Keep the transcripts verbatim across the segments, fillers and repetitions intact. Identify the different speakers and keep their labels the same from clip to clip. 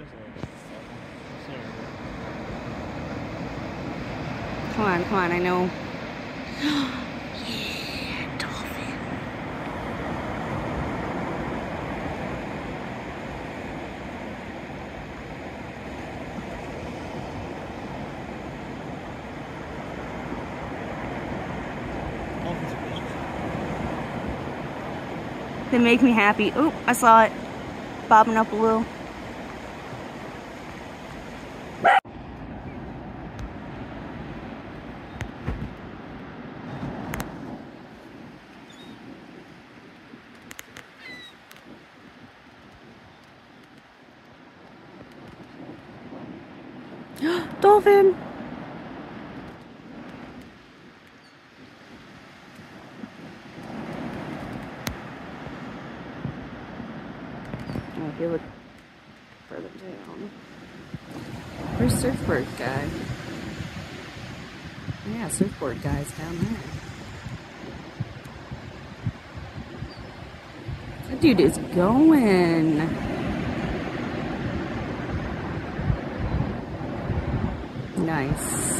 Speaker 1: Come on, come on, I know. Yeah, dolphin.
Speaker 2: Dolphins are vicious.
Speaker 1: They make me happy. Oop, I saw it. Bobbing up a little. Dolphin! Oh, if you look further down. Where's surfboard guy? Yeah, surfboard guy's down there. That dude is going. Nice.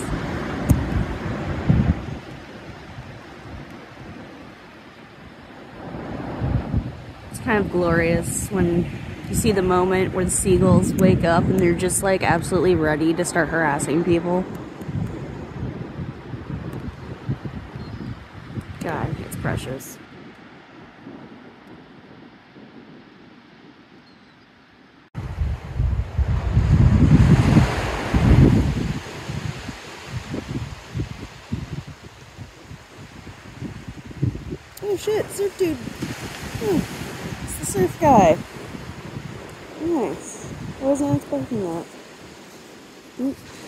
Speaker 1: It's kind of glorious when you see the moment where the seagulls wake up and they're just like absolutely ready to start harassing people. God, it's precious. Oh shit, surf dude. Oh, it's the surf guy. Nice. I wasn't expecting that. Oop.